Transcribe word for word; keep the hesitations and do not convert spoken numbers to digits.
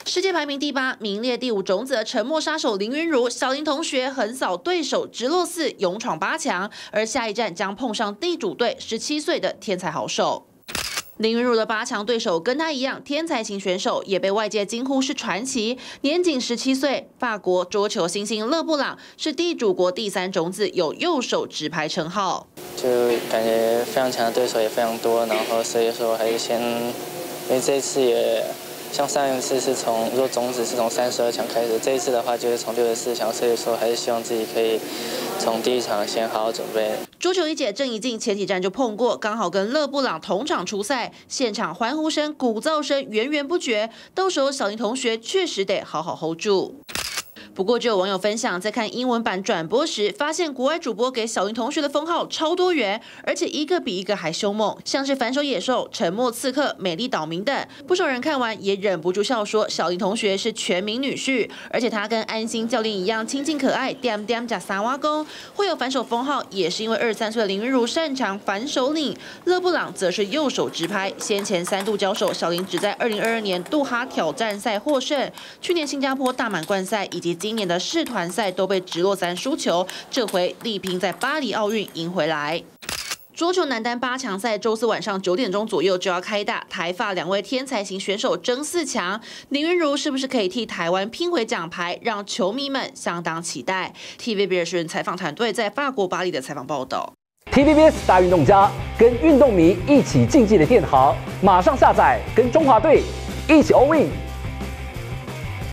世界排名第八、名列第五种子的沉默杀手林昀儒，小林同学横扫对手直落四，勇闯八强，而下一站将碰上地主队十七岁的天才好手。 林昀儒的八强对手跟他一样，天才型选手，也被外界惊呼是传奇。年仅十七岁，法国桌球新星勒布朗是地主国第三种子，有右手直拍称号。 就感觉非常强的对手也非常多，然后所以说还是先，因为这一次也像上一次是从如果种子是从三十二强开始，这一次的话就是从六十四强，所以说还是希望自己可以从第一场先好好准备。 桌球一姐郑怡静前几站就碰过，刚好跟勒布朗同场出赛，现场欢呼声、鼓噪声源源不绝。到时候小林同学确实得好好 hold 住。 不过，就有网友分享，在看英文版转播时，发现国外主播给小林同学的封号超多元，而且一个比一个还凶猛，像是反手野兽、沉默刺客、美丽岛民等。不少人看完也忍不住笑说，小林同学是全民女婿，而且他跟安心教练一样亲近可爱，点点加三挖工。会有反手封号，也是因为二十三岁的林昀儒擅长反手领，勒布朗则是右手直拍。先前三度交手，小林只在二零二二年杜哈挑战赛获胜，去年新加坡大满贯赛以及 今年的世团赛都被直落三输球，这回力拼在巴黎奥运赢回来。桌球男单八强赛周四晚上九点钟左右就要开打，台法两位天才型选手争四强，林昀儒是不是可以替台湾拼回奖牌，让球迷们相当期待。T V B S 采访团队在法国巴黎的采访报道。 T V B S 大运动家跟运动迷一起竞技的电行，马上下载，跟中华队一起 all in。